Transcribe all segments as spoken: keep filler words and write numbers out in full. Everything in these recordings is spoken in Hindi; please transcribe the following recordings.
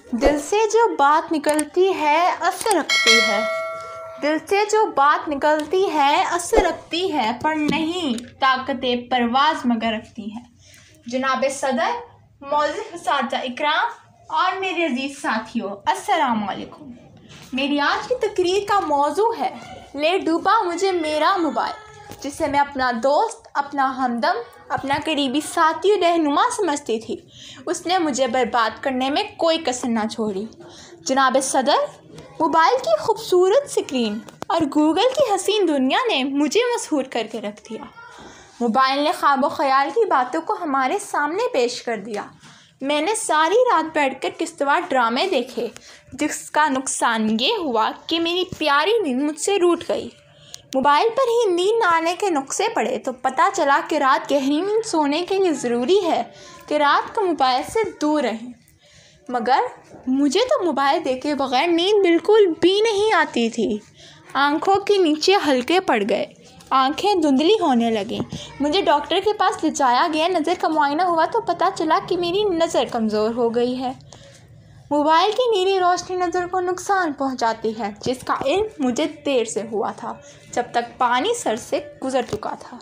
दिल से जो बात निकलती है असर रखती है। दिल से जो बात निकलती है असर रखती है, पर नहीं ताकते परवाज़ मगर रखती है। जनाब सदर, मौजूद असातिज़ा इकराम और मेरे अजीज़ साथियों, अस्सलाम वालेकुम। मेरी आज की तकरीर का मौजू है ले डूबा मुझे मेरा मोबाइल, जिसे मैं अपना दोस्त, अपना हमदम, अपना करीबी साथी और रहनुमा समझती थी। उसने मुझे बर्बाद करने में कोई कसर ना छोड़ी। जनाब सदर, मोबाइल की खूबसूरत स्क्रीन और गूगल की हसीन दुनिया ने मुझे मशहूर करके रख दिया। मोबाइल ने ख्वाब ख्याल की बातों को हमारे सामने पेश कर दिया। मैंने सारी रात बैठकर किश्तवार ड्रामे देखे, जिसका नुकसान ये हुआ कि मेरी प्यारी नींद मुझसे रूठ गई। मोबाइल पर ही नींद न आने के नुस्खे पड़े तो पता चला कि रात गहरी नींद सोने के लिए ज़रूरी है कि रात को मोबाइल से दूर रहें। मगर मुझे तो मोबाइल देखे बगैर नींद बिल्कुल भी नहीं आती थी। आँखों के नीचे हल्के पड़ गए, आंखें धुंधली होने लगीं। मुझे डॉक्टर के पास ले जाया गया। नज़र का मुआयना हुआ तो पता चला कि मेरी नज़र कमज़ोर हो गई है। मोबाइल की नीली रोशनी नज़र को नुकसान पहुंचाती है, जिसका इल्म मुझे देर से हुआ था, जब तक पानी सर से गुज़र चुका था।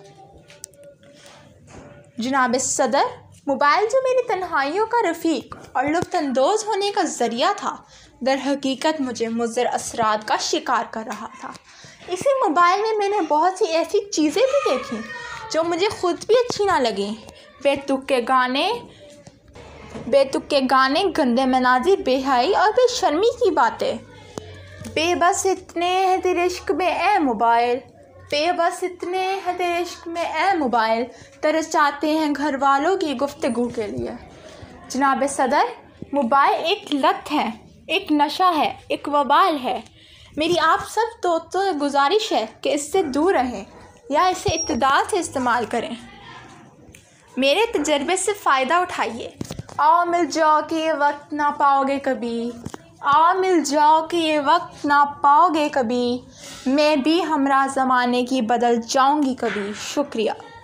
जनाब सदर, मोबाइल जो मेरी तन्हाइयों का रफ़ीक और लुत्फ़अंदोज़ होने का ज़रिया था, दर हकीकत मुझे मुज़र असरात का शिकार कर रहा था। इसी मोबाइल में मैंने बहुत सी ऐसी चीज़ें भी देखी जो मुझे ख़ुद भी अच्छी ना लगीं। बेतुके गाने बेतुके गाने गंदे मनाज़िर, बेहयाई और बेशर्मी की बातें। बेबस इतने हैं तेरे इश्क में ए मोबाइल, बेबस इतने हैं तेरे इश्क में ए मोबाइल, तरस चाहते हैं घर वालों की गुफ्तगू के लिए। जनाब सदर, मोबाइल एक लत है, एक नशा है, एक वबाल है। मेरी आप सब दोस्तों से गुजारिश है कि इससे दूर रहें या इसे इत्तेदाल से इस्तेमाल करें। मेरे तजर्बे से फ़ायदा उठाइए। आओ मिल जाओ कि ये वक्त ना पाओगे कभी, आओ मिल जाओ कि ये वक्त ना पाओगे कभी, मैं भी हमरा ज़माने की बदल जाऊंगी कभी। शुक्रिया।